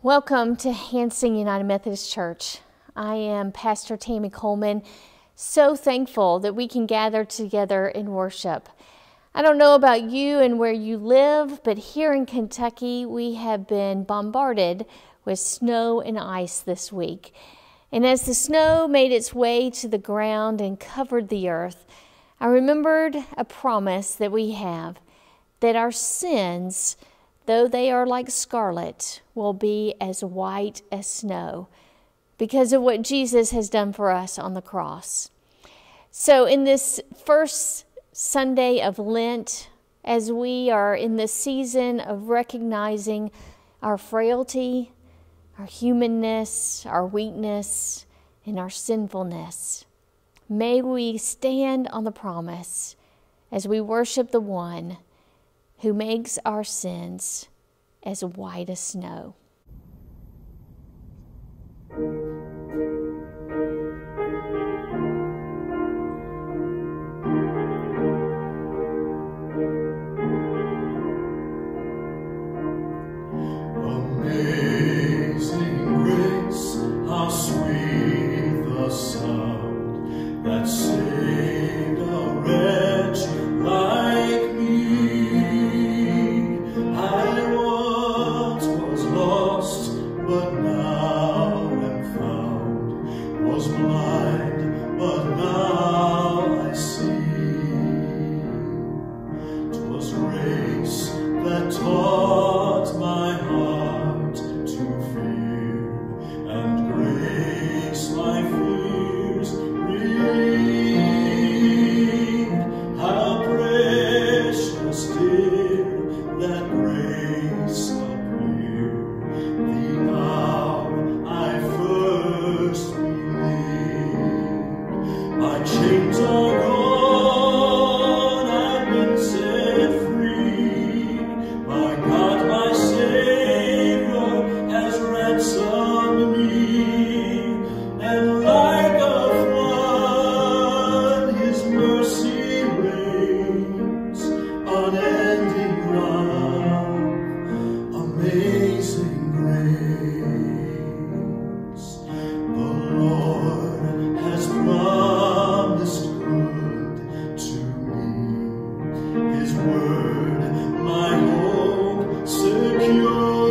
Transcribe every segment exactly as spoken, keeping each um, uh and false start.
Welcome to Hanson United Methodist Church. I am Pastor Tammy Coleman. So thankful that we can gather together in worship. I don't know about you and where you live, but here in Kentucky, we have been bombarded with snow and ice this week. And as the snow made its way to the ground and covered the earth, I remembered a promise that we have, that our sins, though they are like scarlet, will be as white as snow because of what Jesus has done for us on the cross. So in this first Sunday of Lent, as we are in the season of recognizing our frailty, our humanness, our weakness, and our sinfulness, may we stand on the promise as we worship the one who makes our sins as white as snow. Amazing grace, how sweet the sound that saved a wretch like me. I once was lost, but now am found, was blind, but now I see. 'Twas grace that taught my heart to fear, and grace my fears relieved. How precious did that grace appear the hour I first believed. My chains are gone, I've been set free. My God, my Savior, has ransomed me, and like a flood, His mercy reigns, unending love, amazing grace. The Lord has promised good to me, His word my hope secures.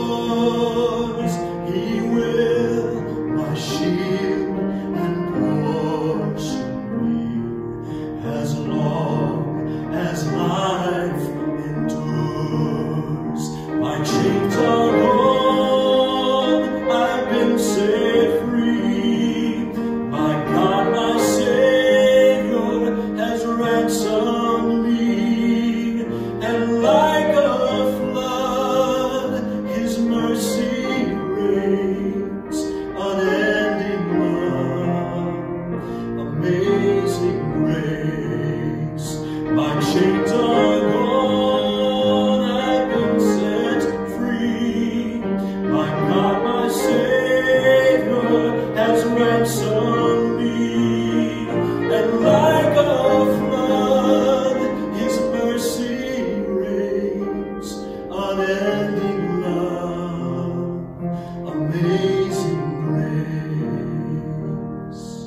He will my shield and portion be, as long as life endures. My chains are gone, I've been set free. My God, my Savior, has ransomed me, and like a flood, His mercy reigns, unending love, amazing grace. My chains are gone, I've been set free. My God, my Savior, has ransomed me, and like a flood, His mercy reigns, unending love, amazing grace.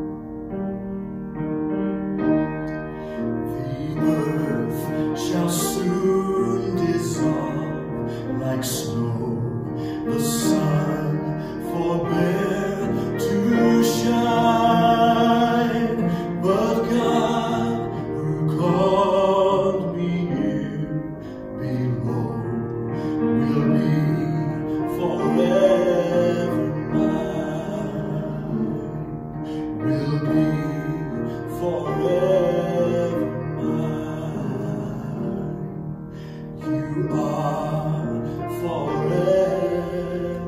The earth shall soon dissolve like snow, the sun forbear to shine, but God, who called me here below, will be forever mine, will be forever mine. You are forever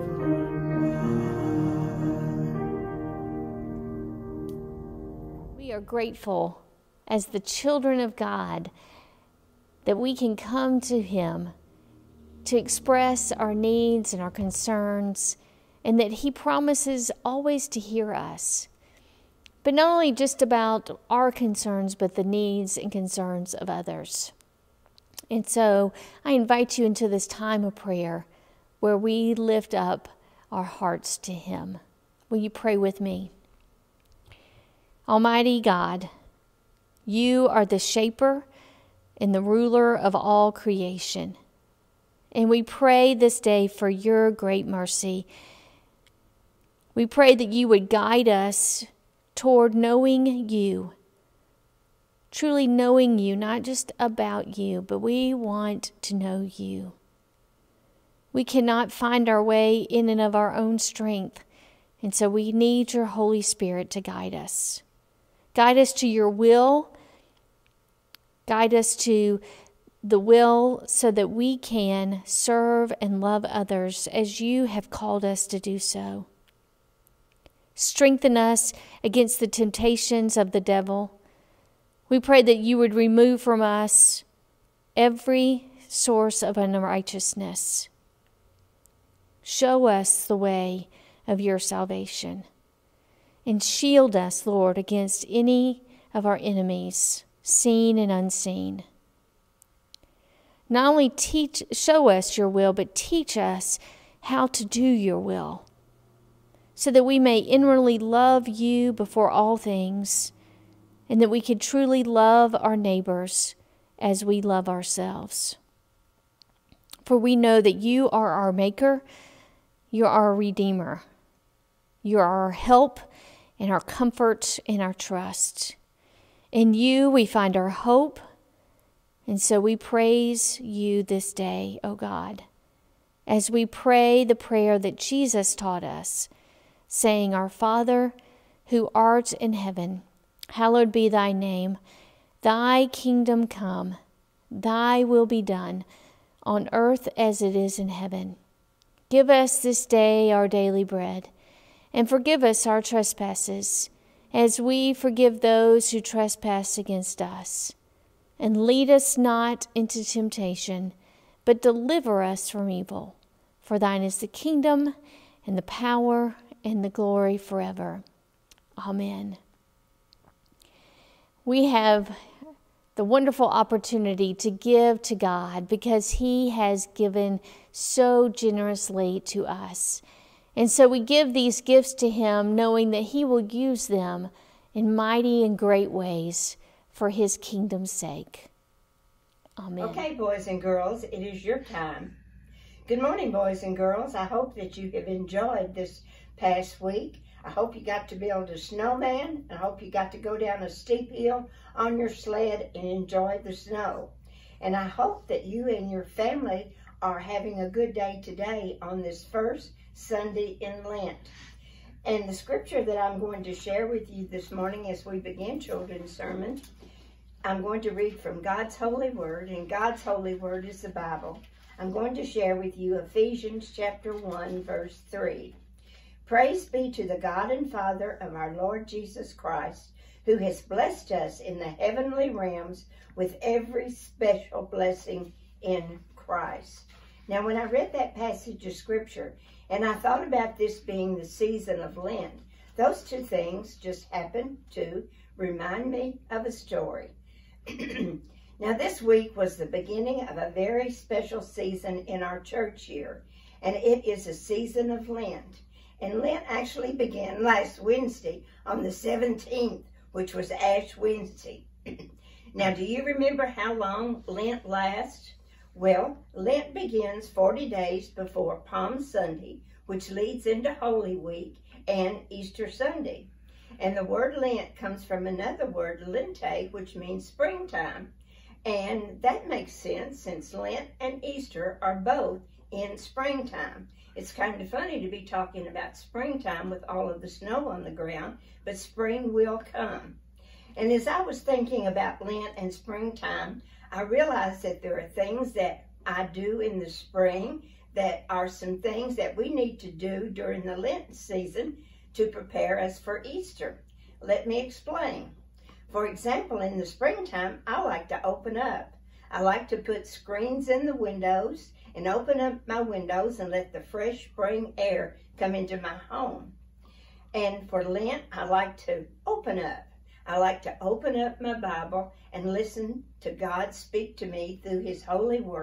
mine. We are grateful as the children of God that we can come to Him to express our needs and our concerns, and that He promises always to hear us. But not only just about our concerns, but the needs and concerns of others. And so I invite you into this time of prayer where we lift up our hearts to Him. Will you pray with me? Almighty God, You are the shaper and the ruler of all creation. And we pray this day for Your great mercy. We pray that You would guide us toward knowing You, truly knowing You, not just about You, but we want to know You. We cannot find our way in and of our own strength, and so we need Your Holy Spirit to guide us. Guide us to Your will. Guide us to the will so that we can serve and love others as You have called us to do so. Strengthen us against the temptations of the devil. We pray that You would remove from us every source of unrighteousness. Show us the way of Your salvation. And shield us, Lord, against any of our enemies, seen and unseen. Not only teach, show us Your will, but teach us how to do Your will, so that we may inwardly love You before all things, and that we can truly love our neighbors as we love ourselves. For we know that You are our Maker, You are our Redeemer, You are our help and our comfort and our trust. In You we find our hope, and so we praise You this day, O God, as we pray the prayer that Jesus taught us, saying, Our Father, who art in heaven, hallowed be Thy name. Thy kingdom come, Thy will be done, on earth as it is in heaven. Give us this day our daily bread, and forgive us our trespasses, as we forgive those who trespass against us. And lead us not into temptation, but deliver us from evil. For Thine is the kingdom, and the power, and the glory forever. Amen. We have the wonderful opportunity to give to God because He has given so generously to us. And so we give these gifts to Him, knowing that He will use them in mighty and great ways for His kingdom's sake. Amen. Okay, boys and girls, it is your time. Good morning, boys and girls. I hope that you have enjoyed this past week. I hope you got to build a snowman. I hope you got to go down a steep hill on your sled and enjoy the snow. And I hope that you and your family are having a good day today on this first Sunday in Lent. And the scripture that I'm going to share with you this morning as we begin children's sermon, I'm going to read from God's holy word, and God's holy word is the Bible. I'm going to share with you Ephesians chapter one, verse three. Praise be to the God and Father of our Lord Jesus Christ, who has blessed us in the heavenly realms with every special blessing in Christ. Now, when I read that passage of scripture, and I thought about this being the season of Lent, those two things just happened to remind me of a story. Now, this week was the beginning of a very special season in our church year, and it is a season of Lent. And Lent actually began last Wednesday on the seventeenth, which was Ash Wednesday. Now, do you remember how long Lent lasts? Well, Lent begins forty days before Palm Sunday, which leads into Holy Week and Easter Sunday. And the word Lent comes from another word, lente, which means springtime. And that makes sense since Lent and Easter are both in springtime. It's kind of funny to be talking about springtime with all of the snow on the ground, but spring will come. And as I was thinking about Lent and springtime, I realized that there are things that I do in the spring that are some things that we need to do during the Lent season to prepare us for Easter. Let me explain. For example, in the springtime, I like to open up. I like to put screens in the windows and open up my windows and let the fresh spring air come into my home. And for Lent, I like to open up. I like to open up my Bible and listen to God speak to me through His holy word.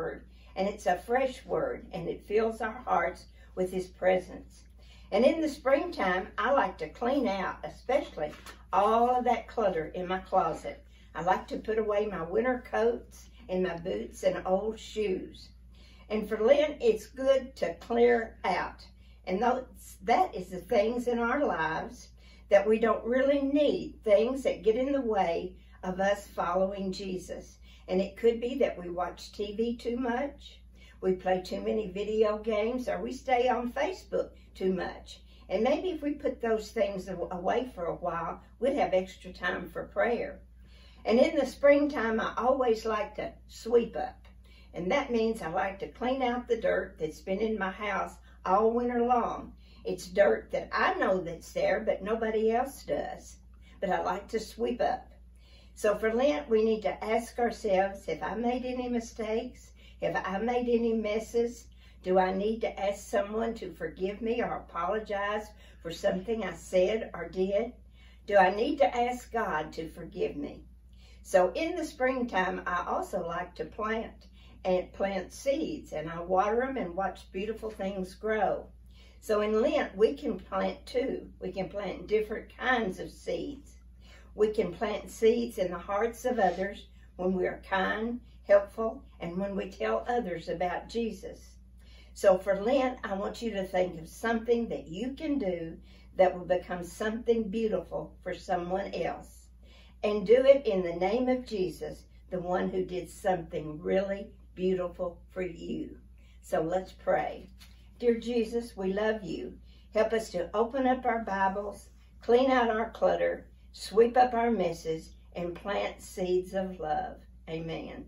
and it's a fresh word, and it fills our hearts with his presence. And in the springtime, I like to clean out, especially all of that clutter in my closet. I like to put away my winter coats and my boots and old shoes. And for Lent, it's good to clear out. And those, that is the things in our lives that we don't really need, things that get in the way of us following Jesus. And it could be that we watch T V too much, we play too many video games, or we stay on Facebook too much. And maybe if we put those things away for a while, we'd have extra time for prayer. And in the springtime, I always like to sweep up. And that means I like to clean out the dirt that's been in my house all winter long. It's dirt that I know that's there, but nobody else does. But I like to sweep up. So for Lent, we need to ask ourselves, have I made any mistakes? Have I made any messes? Do I need to ask someone to forgive me or apologize for something I said or did? Do I need to ask God to forgive me? So in the springtime, I also like to plant and plant seeds, and I water them and watch beautiful things grow. So in Lent, we can plant too. We can plant different kinds of seeds. We can plant seeds in the hearts of others when we are kind, helpful, and when we tell others about Jesus. So for Lent, I want you to think of something that you can do that will become something beautiful for someone else. And do it in the name of Jesus, the one who did something really beautiful for you. So let's pray. Dear Jesus, we love you. Help us to open up our Bibles, clean out our clutter, sweep up our messes, and plant seeds of love. Amen.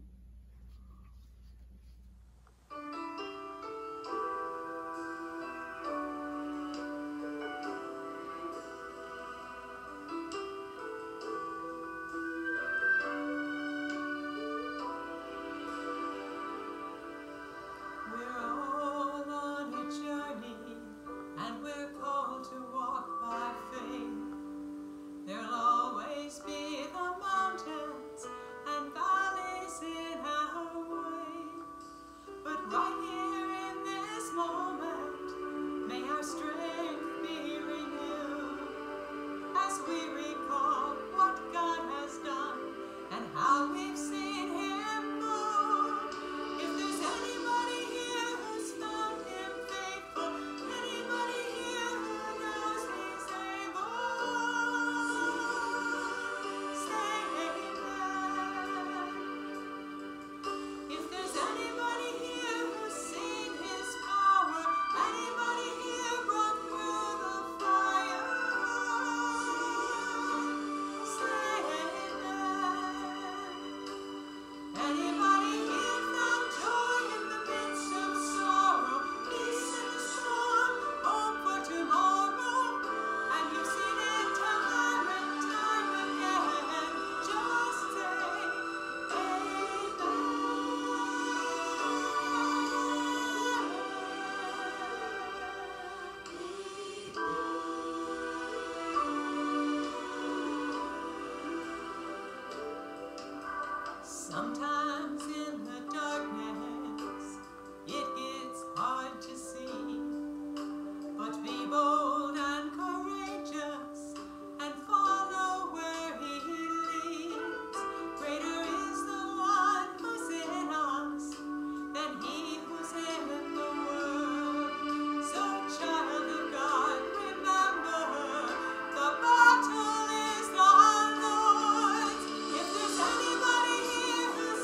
Sometimes in the darkness, it gets hard to see, but be bold and courageous and follow where he leads. Greater is the one who's in us than he who's in the world. So child of God, remember, the battle is the Lord's. If there's anybody here who's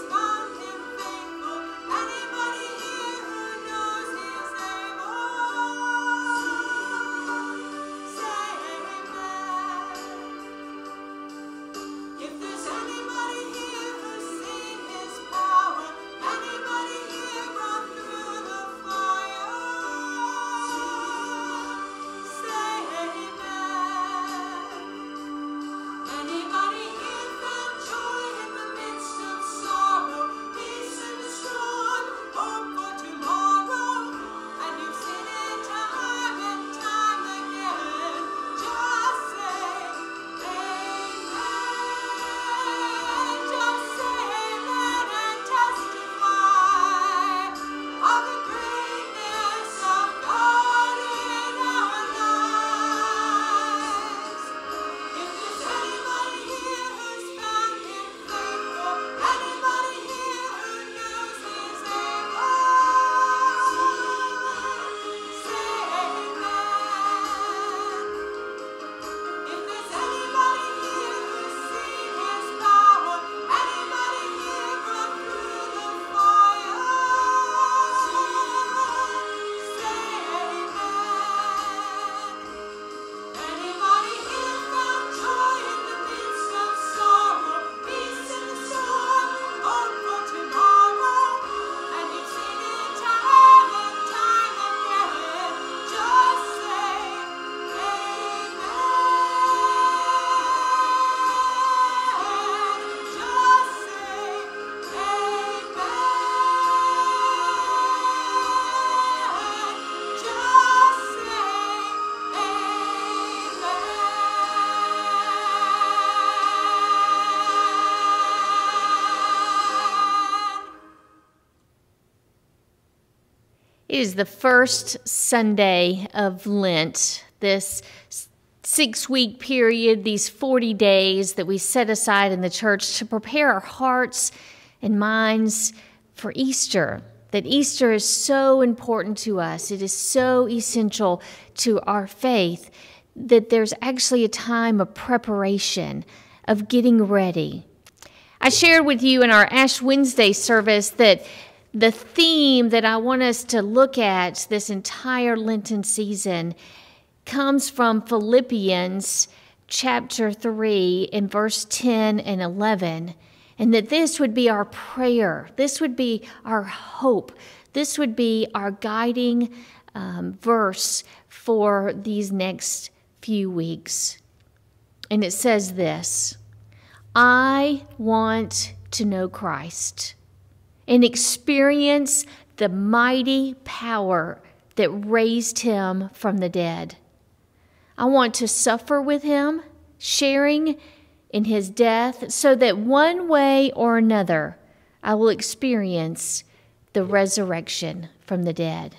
It is the first Sunday of Lent, this six-week period, these forty days that we set aside in the church to prepare our hearts and minds for Easter. That Easter is so important to us. It is so essential to our faith that there's actually a time of preparation, of getting ready. I shared with you in our Ash Wednesday service that the theme that I want us to look at this entire Lenten season comes from Philippians chapter three in verse ten and eleven, and that this would be our prayer. This would be our hope. This would be our guiding um, verse for these next few weeks. And it says this: I want to know Christ and experience the mighty power that raised him from the dead. I want to suffer with him, sharing in his death, so that one way or another I will experience the resurrection from the dead.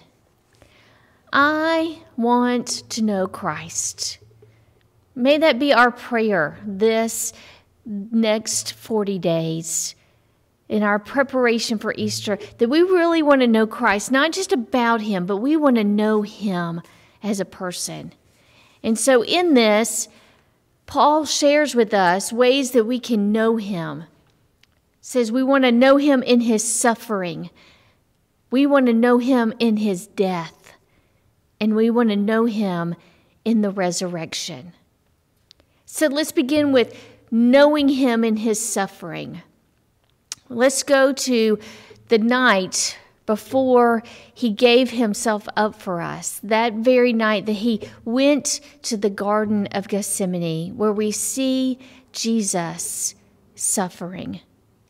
I want to know Christ. May that be our prayer this next forty days. In our preparation for Easter, that we really want to know Christ, not just about him, but we want to know him as a person. And so in this, Paul shares with us ways that we can know him. Says we want to know him in his suffering. We want to know him in his death. And we want to know him in the resurrection. So let's begin with knowing him in his suffering. Let's go to the night before he gave himself up for us, that very night that he went to the Garden of Gethsemane, where we see Jesus suffering.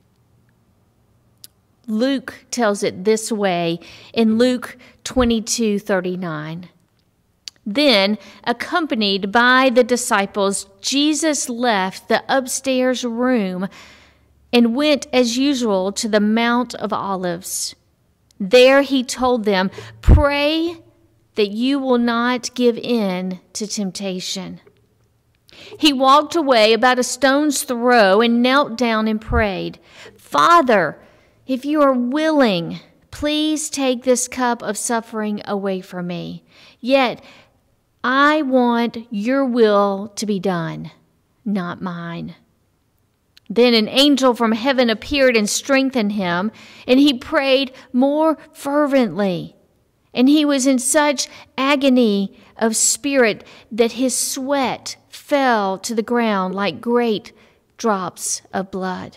Luke tells it this way in Luke twenty-two thirty-nine. Then, accompanied by the disciples, Jesus left the upstairs room and went as usual to the Mount of Olives. There he told them, "Pray that you will not give in to temptation." He walked away about a stone's throw and knelt down and prayed, "Father, if you are willing, please take this cup of suffering away from me. Yet I want your will to be done, not mine." Then an angel from heaven appeared and strengthened him, and he prayed more fervently. And he was in such agony of spirit that his sweat fell to the ground like great drops of blood.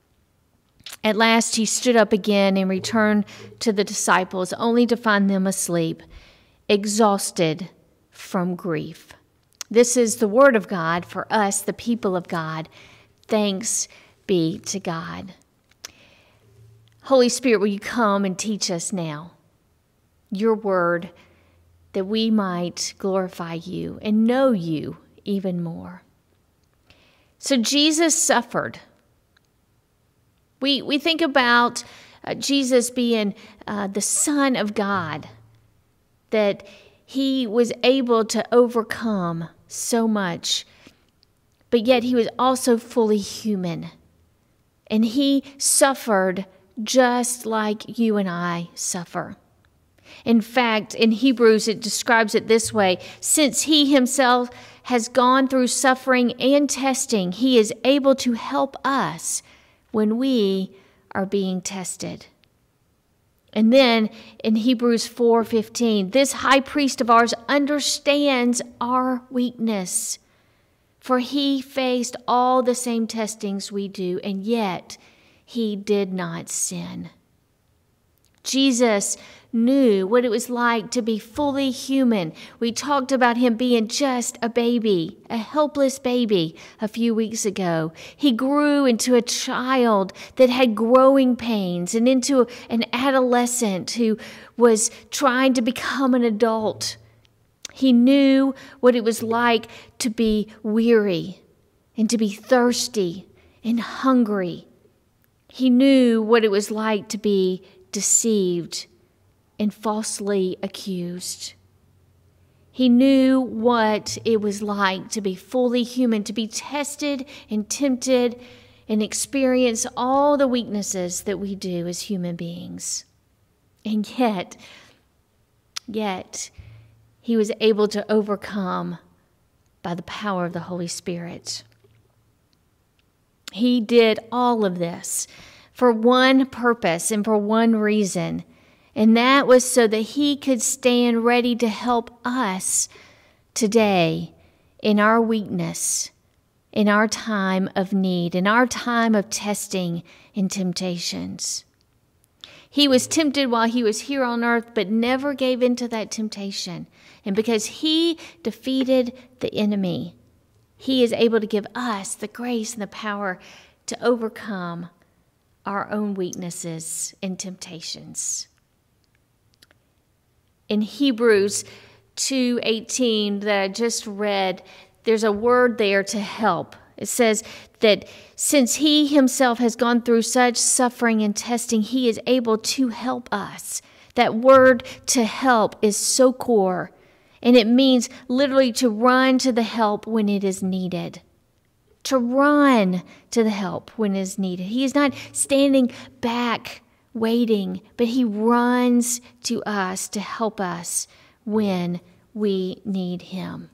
At last he stood up again and returned to the disciples, only to find them asleep, exhausted from grief. This is the word of God for us, the people of God. Thanks be to God. Holy Spirit, will you come and teach us now your word, that we might glorify you and know you even more. So Jesus suffered. We, we think about uh, Jesus being uh, the Son of God, that he was able to overcome so much, but yet he was also fully human. And he suffered just like you and I suffer. In fact, in Hebrews, it describes it this way: since he himself has gone through suffering and testing, he is able to help us when we are being tested. And then in Hebrews four fifteen, this high priest of ours understands our weakness. For he faced all the same testings we do, and yet he did not sin. Jesus knew what it was like to be fully human. We talked about him being just a baby, a helpless baby a few weeks ago. He grew into a child that had growing pains and into an adolescent who was trying to become an adult. He knew what it was like to be weary and to be thirsty and hungry. He knew what it was like to be deceived and falsely accused. He knew what it was like to be fully human, to be tested and tempted and experience all the weaknesses that we do as human beings. And yet, yet, he was able to overcome by the power of the Holy Spirit. He did all of this for one purpose and for one reason, and that was so that he could stand ready to help us today in our weakness, in our time of need, in our time of testing and temptations. He was tempted while he was here on earth, but never gave in to that temptation. And because he defeated the enemy, he is able to give us the grace and the power to overcome our own weaknesses and temptations. In Hebrews two eighteen that I just read, there's a word there to help. It says that since he himself has gone through such suffering and testing, he is able to help us. That word to help is so core, and it means literally to run to the help when it is needed. To run to the help when it is needed. He is not standing back waiting, but he runs to us to help us when we need him.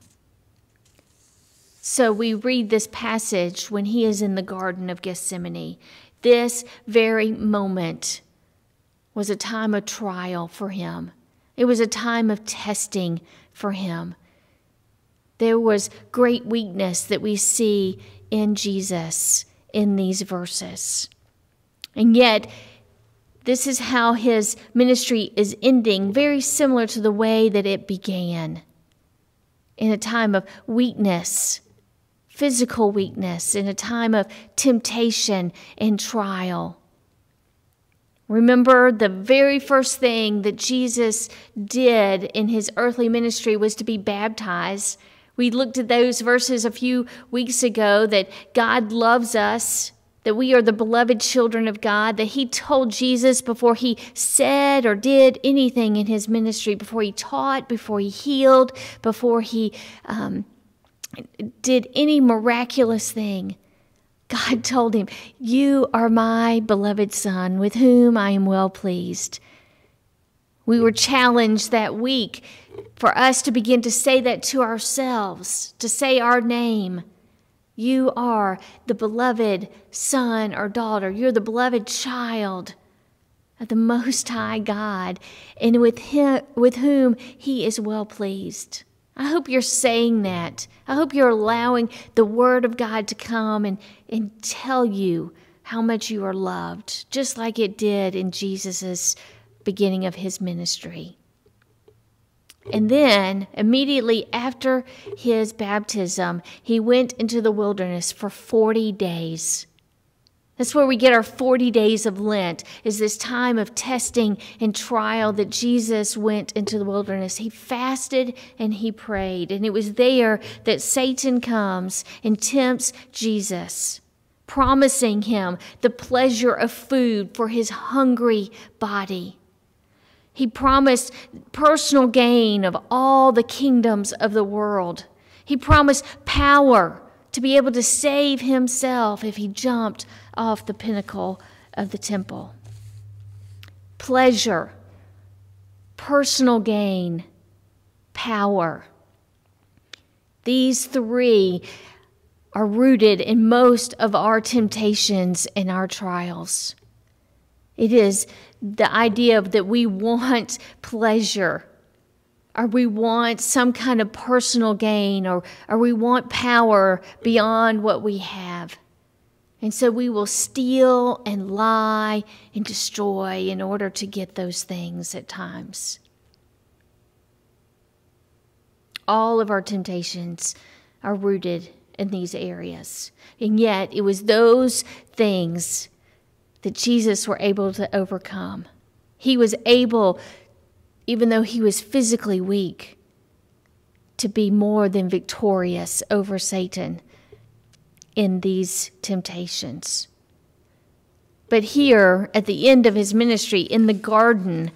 So we read this passage when he is in the Garden of Gethsemane. This very moment was a time of trial for him. It was a time of testing for him. There was great weakness that we see in Jesus in these verses. And yet, this is how his ministry is ending, very similar to the way that it began. In a time of weakness, physical weakness, in a time of temptation and trial. Remember, the very first thing that Jesus did in his earthly ministry was to be baptized. We looked at those verses a few weeks ago, that God loves us, that we are the beloved children of God, that he told Jesus before he said or did anything in his ministry, before he taught, before he healed, before he um, did any miraculous thing. God told him, "You are my beloved Son, with whom I am well pleased." We were challenged that week for us to begin to say that to ourselves, to say our name. You are the beloved son or daughter. You're the beloved child of the Most High God, and with him, with whom he is well pleased. I hope you're saying that. I hope you're allowing the Word of God to come and, and tell you how much you are loved, just like it did in Jesus' beginning of his ministry. And then, immediately after his baptism, he went into the wilderness for forty days. That's where we get our forty days of Lent, is this time of testing and trial that Jesus went into the wilderness. He fasted and he prayed. And it was there that Satan comes and tempts Jesus, promising him the pleasure of food for his hungry body. He promised personal gain of all the kingdoms of the world. He promised power to be able to save himself if he jumped off the pinnacle of the temple. Pleasure, personal gain, power. These three are rooted in most of our temptations and our trials. It is the idea of that we want pleasure, or we want some kind of personal gain, or, or we want power beyond what we have. And so we will steal and lie and destroy in order to get those things at times. All of our temptations are rooted in these areas. And yet it was those things that Jesus were able to overcome. He was able, even though he was physically weak, to be more than victorious over Satan in these temptations. But here, at the end of his ministry in the garden,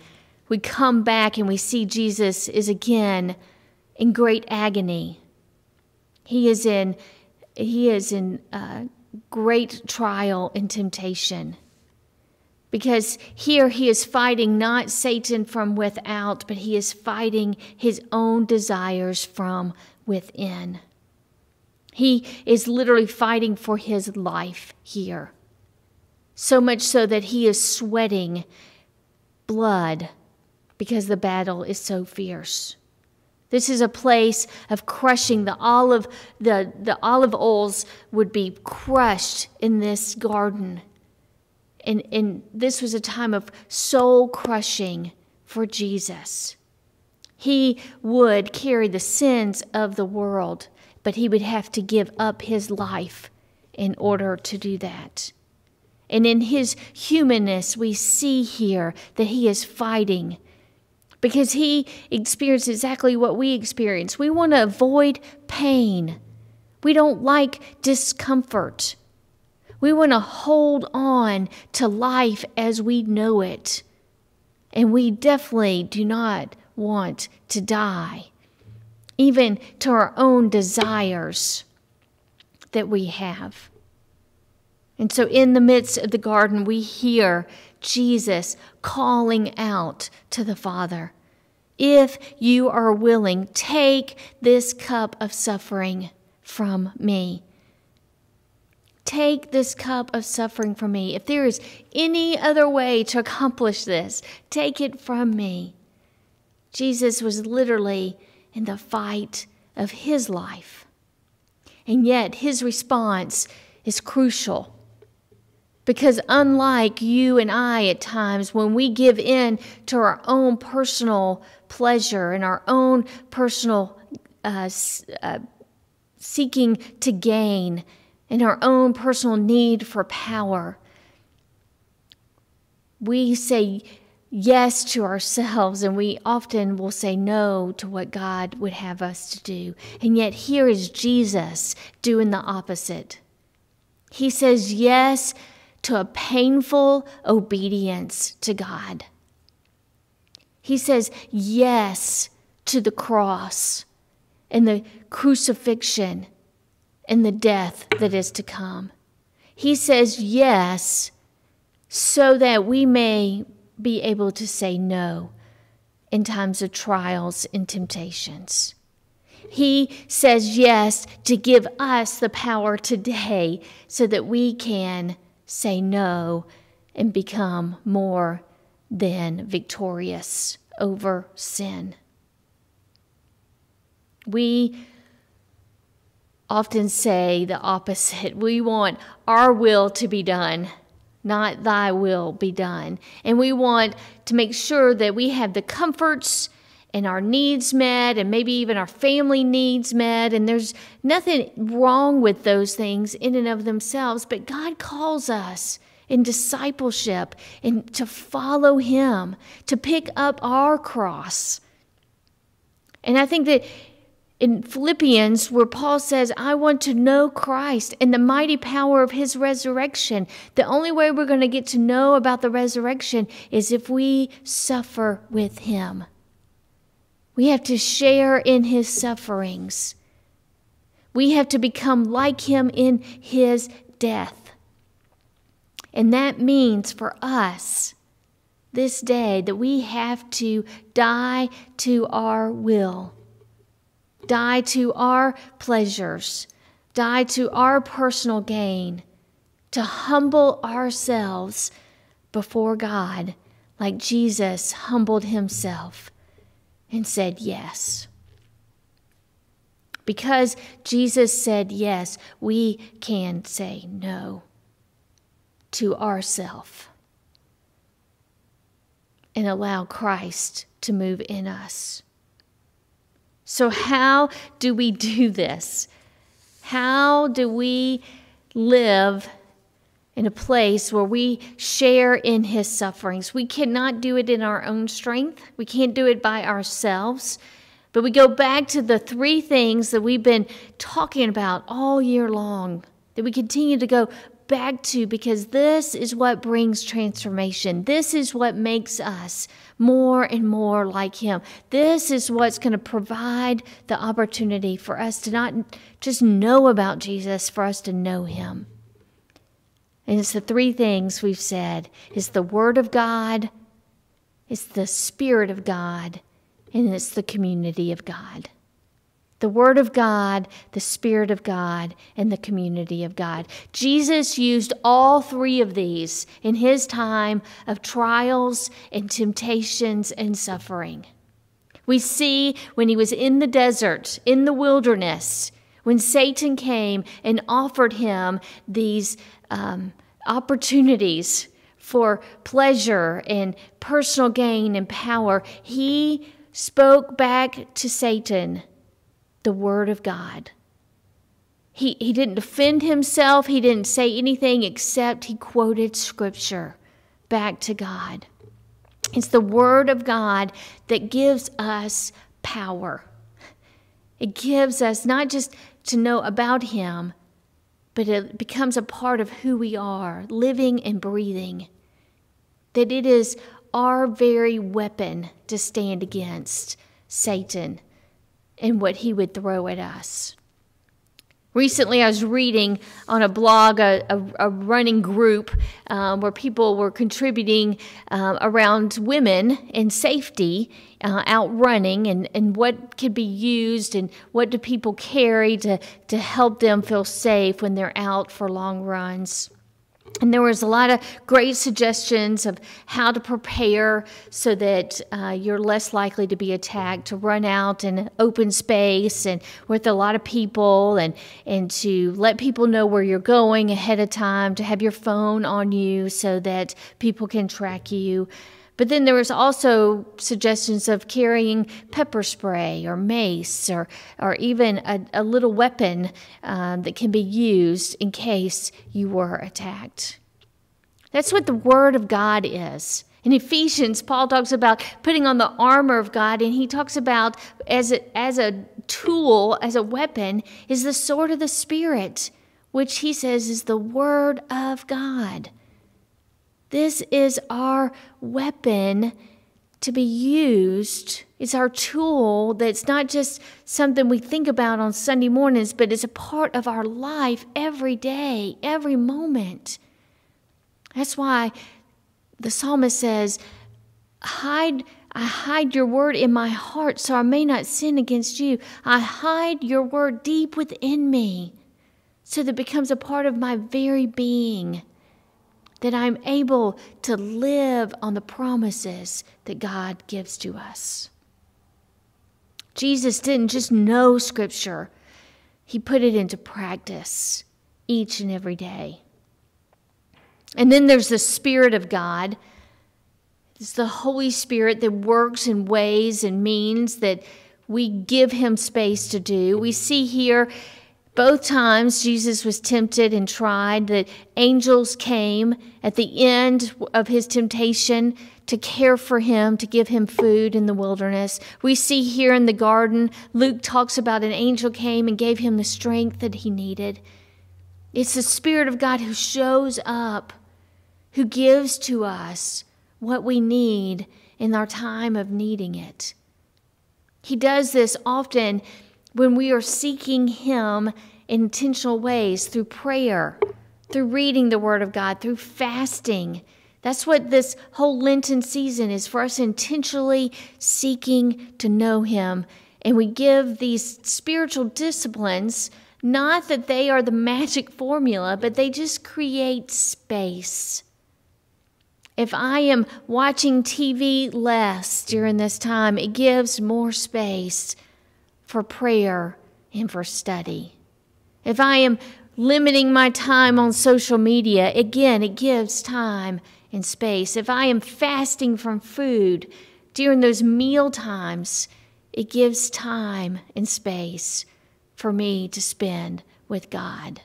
we come back and we see Jesus is again in great agony. He is in, he is in uh, great trial and temptation. Because here he is fighting not Satan from without, but he is fighting his own desires from within. He is literally fighting for his life here. So much so that he is sweating blood because the battle is so fierce. This is a place of crushing. The olive, the, the olive oils would be crushed in this garden. And, and this was a time of soul crushing for Jesus. He would carry the sins of the world, but he would have to give up his life in order to do that. And in his humanness, we see here that he is fighting because he experienced exactly what we experience. We want to avoid pain. We don't like discomfort. We want to hold on to life as we know it. And we definitely do not want to die, even to our own desires that we have. And so in the midst of the garden, we hear Jesus calling out to the Father, "If you are willing, take this cup of suffering from me. Take this cup of suffering from me. If there is any other way to accomplish this, take it from me." Jesus was literally in the fight of his life. And yet his response is crucial. Because unlike you and I at times, when we give in to our own personal pleasure and our own personal uh, uh, seeking to gain and our own personal need for power, we say yes to ourselves, and we often will say no to what God would have us to do. And yet here is Jesus doing the opposite. He says yes to a painful obedience to God. He says yes to the cross and the crucifixion and the death that is to come. He says yes so that we may be able to say no in times of trials and temptations. He says yes to give us the power today so that we can say no and become more than victorious over sin. We often say the opposite. We want our will to be done, not thy will be done. And we want to make sure that we have the comforts and our needs met, and maybe even our family needs met. And there's nothing wrong with those things in and of themselves, but God calls us in discipleship and to follow him, to pick up our cross. And I think that in Philippians, where Paul says, I want to know Christ and the mighty power of his resurrection. The only way we're going to get to know about the resurrection is if we suffer with him. We have to share in his sufferings. We have to become like him in his death. And that means for us this day that we have to die to our will, die to our pleasures, die to our personal gain, to humble ourselves before God like Jesus humbled himself and said yes. Because Jesus said yes, we can say no to ourself and allow Christ to move in us. So how do we do this? How do we live in a place where we share in his sufferings? We cannot do it in our own strength. We can't do it by ourselves. But we go back to the three things that we've been talking about all year long, that we continue to go back to, because this is what brings transformation. This is what makes us more and more like him. This is what's going to provide the opportunity for us to not just know about Jesus, for us to know him. And it's the three things we've said. It's the Word of God, it's the Spirit of God, and it's the community of God. The Word of God, the Spirit of God, and the community of God. Jesus used all three of these in his time of trials and temptations and suffering. We see when he was in the desert, in the wilderness, when Satan came and offered him these um, opportunities for pleasure and personal gain and power, he spoke back to Satan the Word of God. He, he didn't defend himself. He didn't say anything except he quoted Scripture back to God. It's the Word of God that gives us power. It gives us not just to know about him, but it becomes a part of who we are, living and breathing. That it is our very weapon to stand against Satan and what he would throw at us. Recently, I was reading on a blog, a, a, a running group um, where people were contributing uh, around women and safety uh, out running, and, and what could be used and what do people carry to, to help them feel safe when they're out for long runs. And there was a lot of great suggestions of how to prepare so that uh, you're less likely to be attacked, to run out in an open space and with a lot of people, and, and to let people know where you're going ahead of time, to have your phone on you so that people can track you. But then there was also suggestions of carrying pepper spray or mace or or even a, a little weapon um, that can be used in case you were attacked. That's what the Word of God is. In Ephesians, Paul talks about putting on the armor of God, and he talks about as a, as a tool, as a weapon, is the sword of the Spirit, which he says is the Word of God. This is our weapon to be used. It's our tool that's not just something we think about on Sunday mornings, but it's a part of our life every day, every moment. That's why the psalmist says, hide, I hide your word in my heart so I may not sin against you. I hide your word deep within me so that it becomes a part of my very being, that I'm able to live on the promises that God gives to us. Jesus didn't just know Scripture. He put it into practice each and every day. And then there's the Spirit of God. It's the Holy Spirit that works in ways and means that we give him space to do. We see here both times Jesus was tempted and tried that angels came at the end of his temptation to care for him, to give him food in the wilderness. We see here in the garden, Luke talks about an angel came and gave him the strength that he needed. It's the Spirit of God who shows up, who gives to us what we need in our time of needing it. He does this often when we are seeking him in intentional ways, through prayer, through reading the Word of God, through fasting. That's what this whole Lenten season is, for us intentionally seeking to know him. And we give these spiritual disciplines, not that they are the magic formula, but they just create space. If I am watching T V less during this time, it gives more space for prayer and for study. If I am limiting my time on social media, again, it gives time and space. If I am fasting from food during those meal times, it gives time and space for me to spend with God.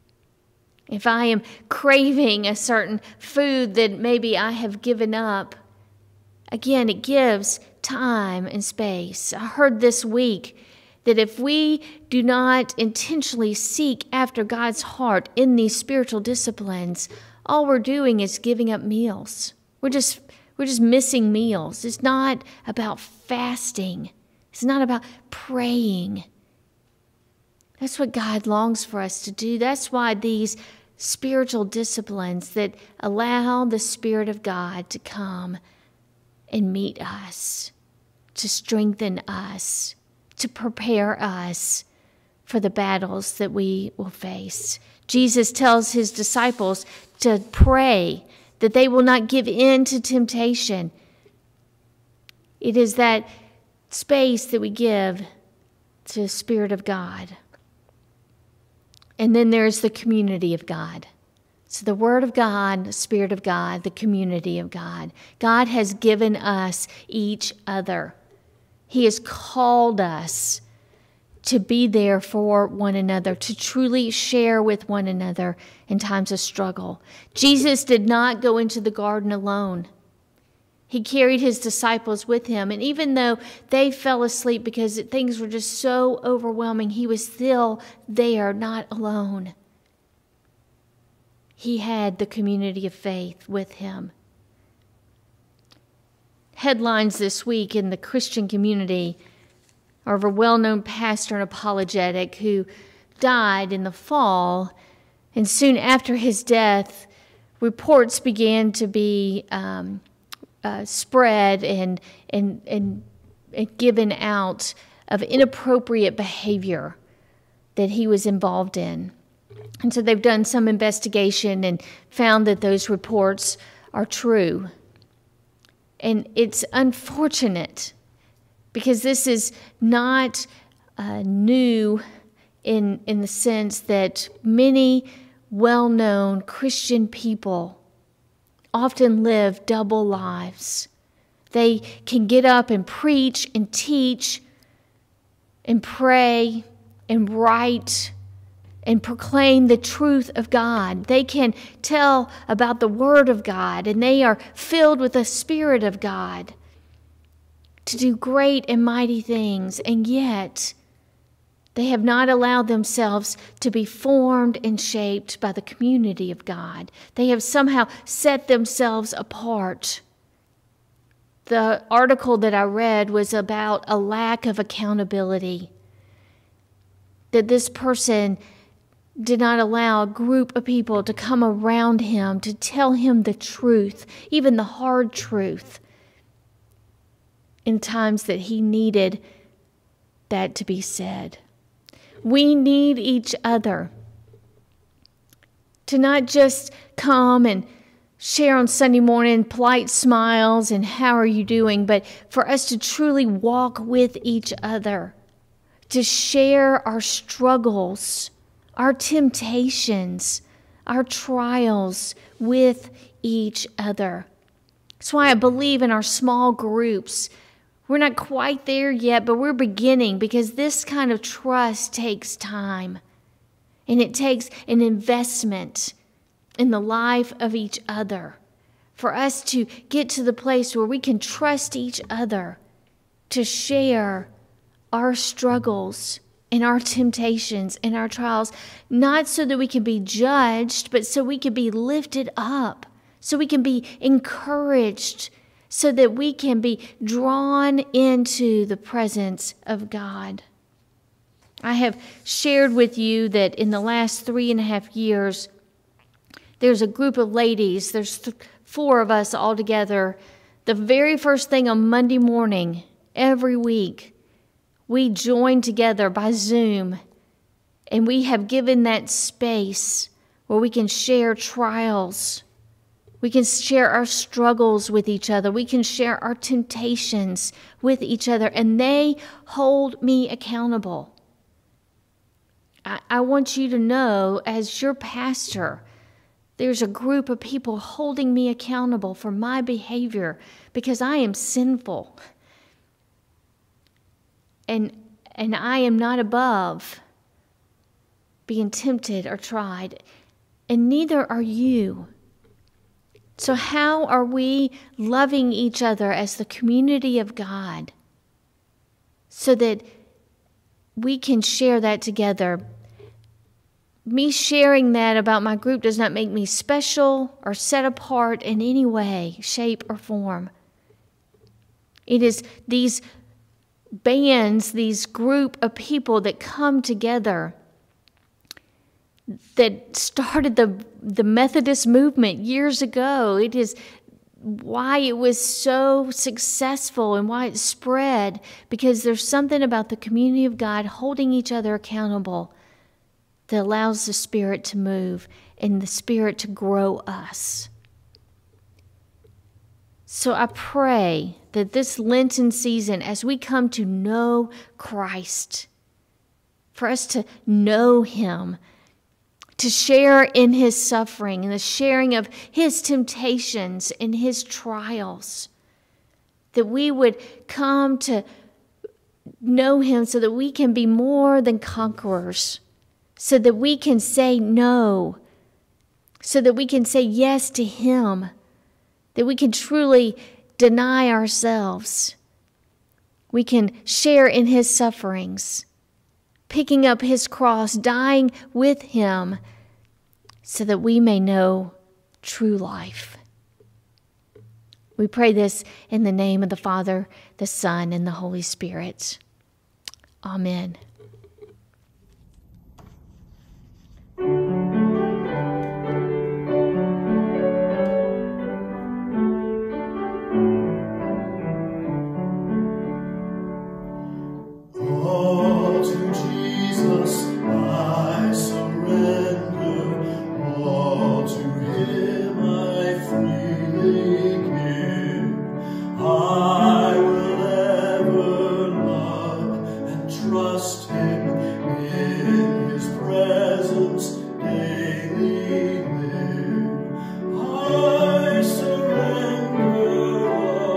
If I am craving a certain food that maybe I have given up, again, it gives time and space. I heard this week that if we do not intentionally seek after God's heart in these spiritual disciplines, all we're doing is giving up meals. We're just we're just missing meals. It's not about fasting. It's not about praying. That's what God longs for us to do. That's why these spiritual disciplines that allow the Spirit of God to come and meet us, to strengthen us, to prepare us for the battles that we will face. Jesus tells his disciples to pray that they will not give in to temptation. It is that space that we give to the Spirit of God. And then there's the community of God. So the Word of God, the Spirit of God, the community of God. God has given us each other. He has called us to be there for one another, to truly share with one another in times of struggle. Jesus did not go into the garden alone. He carried his disciples with him, and even though they fell asleep because things were just so overwhelming, he was still there, not alone. He had the community of faith with him. Headlines this week in the Christian community are of a well-known pastor and apologetic who died in the fall, and soon after his death, reports began to be um, uh, spread and, and and and given out of inappropriate behavior that he was involved in. And so they've done some investigation and found that those reports are true. And it's unfortunate because this is not uh, new in, in the sense that many well-known Christian people often live double lives. They can get up and preach and teach and pray and write and proclaim the truth of God. They can tell about the Word of God, and they are filled with the Spirit of God to do great and mighty things, and yet they have not allowed themselves to be formed and shaped by the community of God. They have somehow set themselves apart. The article that I read was about a lack of accountability, that this person did not allow a group of people to come around him to tell him the truth, even the hard truth, in times that he needed that to be said. We need each other to not just come and share on Sunday morning polite smiles and how are you doing, but for us to truly walk with each other, to share our struggles, our temptations, our trials with each other. That's why I believe in our small groups. We're not quite there yet, but we're beginning because this kind of trust takes time. And it takes an investment in the life of each other for us to get to the place where we can trust each other to share our struggles and our temptations and our trials, not so that we can be judged, but so we can be lifted up, so we can be encouraged, so that we can be drawn into the presence of God. I have shared with you that in the last three and a half years, there's a group of ladies, there's th- four of us all together. The very first thing on Monday morning, every week, we join together by Zoom, and we have given that space where we can share trials. We can share our struggles with each other. We can share our temptations with each other, and they hold me accountable. I, I want you to know, as your pastor, there's a group of people holding me accountable for my behavior because I am sinful. And and I am not above being tempted or tried, and neither are you. So how are we loving each other as the community of God so that we can share that together. Me sharing that about my group does not make me special or set apart in any way, shape, or form. It is these bands, these group of people that come together that started the, the Methodist movement years ago. It is why it was so successful and why it spread, because there's something about the community of God holding each other accountable that allows the Spirit to move and the Spirit to grow us. So I pray that this Lenten season, as we come to know Christ, for us to know Him, to share in His suffering and the sharing of His temptations and His trials, that we would come to know Him so that we can be more than conquerors, so that we can say no, so that we can say yes to Him, that we can truly deny ourselves. We can share in His sufferings, picking up His cross, dying with Him, so that we may know true life. We pray this in the name of the Father, the Son, and the Holy Spirit. Amen. All to Jesus I surrender, all to Him I freely give. I will ever love and trust Him, in His presence daily live. I surrender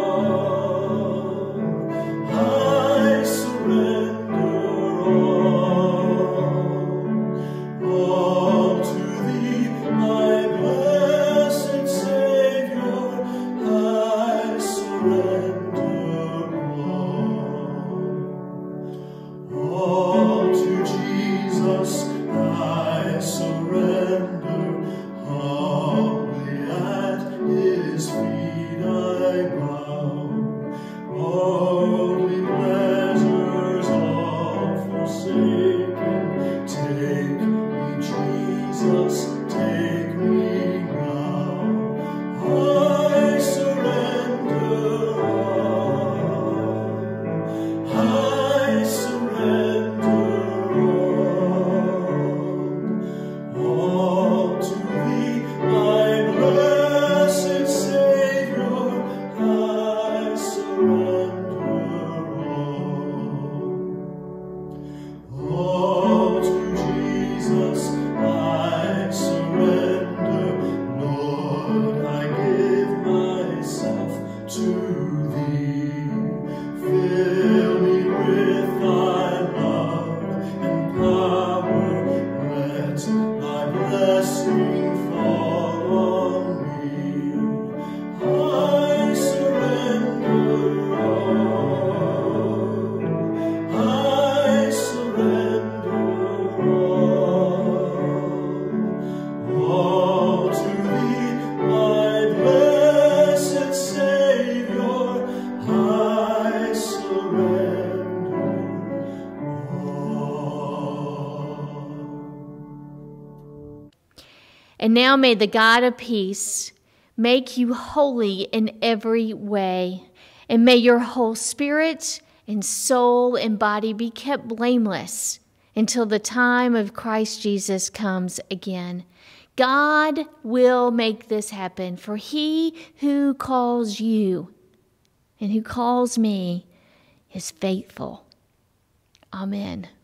all, I surrender all, all to Thee, my blessed Savior, I surrender all. All to Jesus I surrender, humbly at His feet I bow. Worldly pleasures all forsaken, take me, Jesus, take me now. I surrender all, I surrender all, all to Thee, my blessed Savior, I surrender all. All to Jesus I surrender, Lord, I give myself to Thee. Fill me with Thy love and power, let Thy blessing fall on me. I surrender all, I surrender all, all to Thee, my blessed Savior, I surrender all. And now may the God of peace make you holy in every way, and may your whole spirit and soul and body be kept blameless until the time of Christ Jesus comes again. God will make this happen, for He who calls you and who calls me is faithful. Amen.